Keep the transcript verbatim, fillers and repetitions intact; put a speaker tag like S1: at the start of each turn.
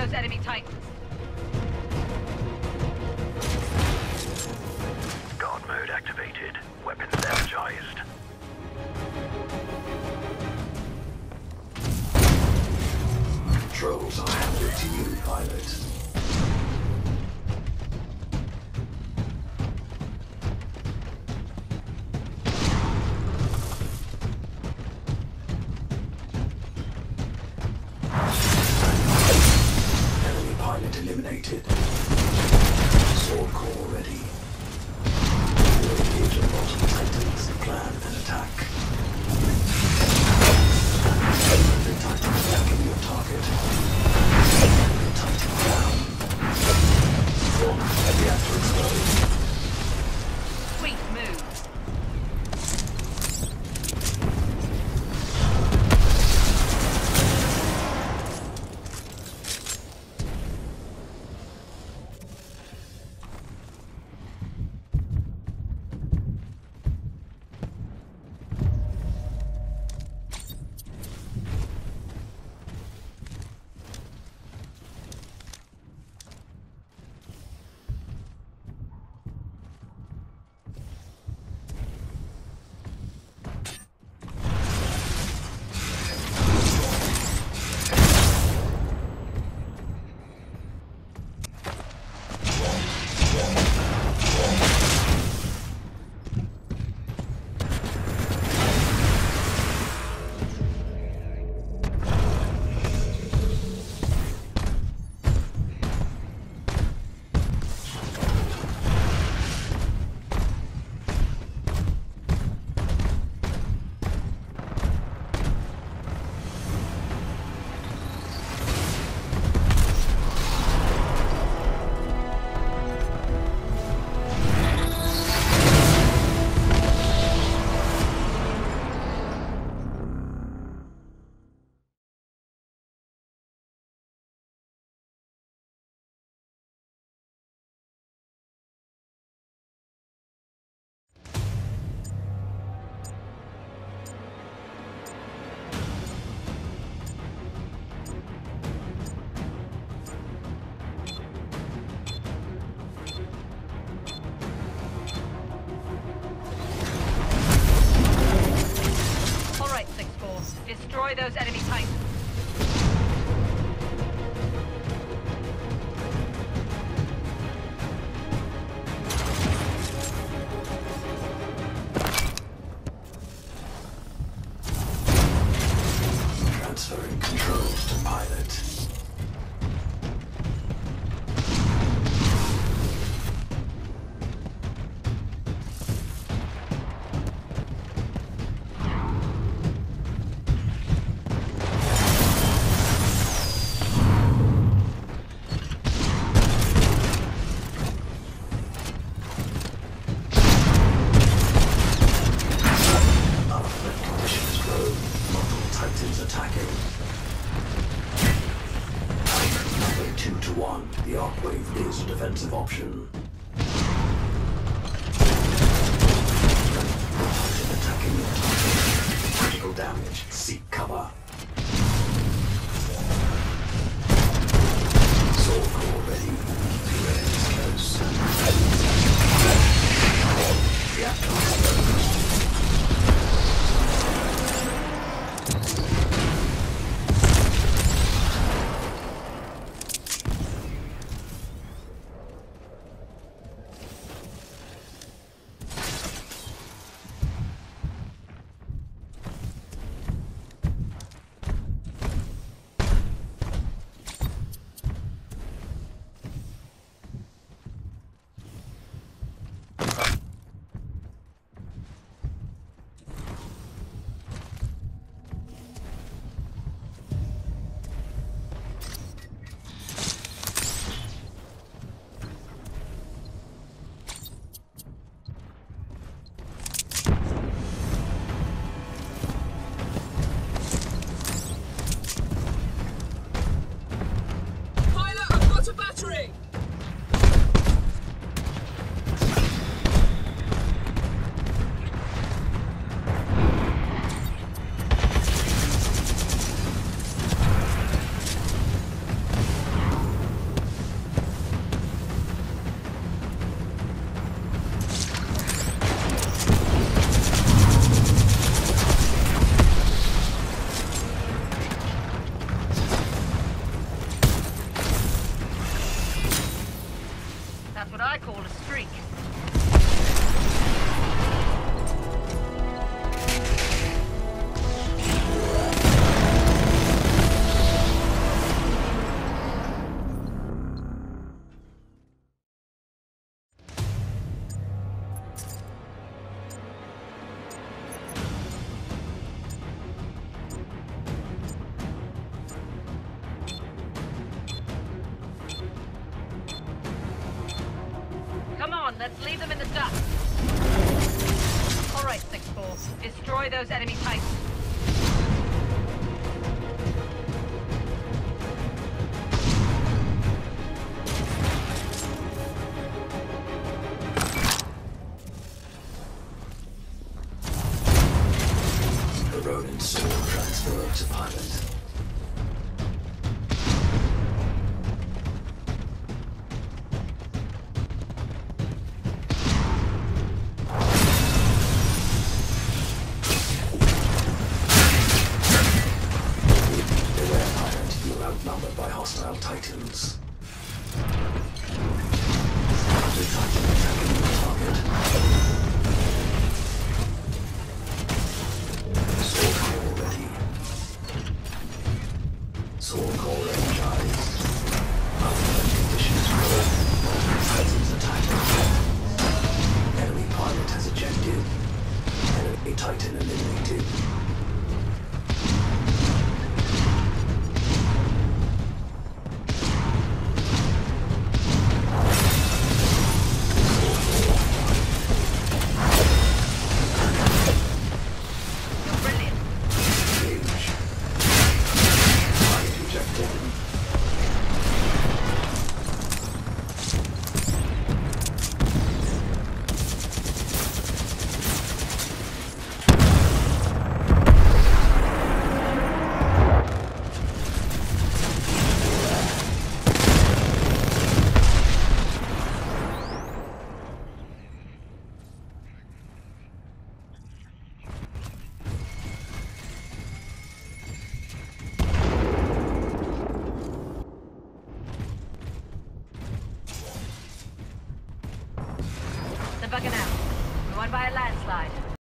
S1: those enemy Titans.
S2: Guard mode activated. Weapons energized.
S3: Controls are handed to you, pilot. Enemy pilot eliminated. Sword core ready. Engage the bottom Titans. Plan an attack. The Titan attacking your target. The Titan down. One reactor explode.
S1: Sweet move. Destroy those enemy Titans.
S3: Transferring controls to pilot. Attacking. Number two to one. The arc wave is a defensive option. Titan attacking your target. Critical damage. Seek cover. Sword core ready. Keep your enemies close. Reactor exposed.
S1: I call a streak. Come on, let's leave them in the dust. All right, six four. Destroy those enemy Titans.
S3: The Ronin sword transferred to pilot. Outnumbered by hostile Titans. The Titan attacking the target. Sword core ready. Sword core energized. Outland conditions good. Titans attacking. Enemy pilot has ejected. Enemy Titan eliminated.
S1: They're bugging out. We won by a landslide.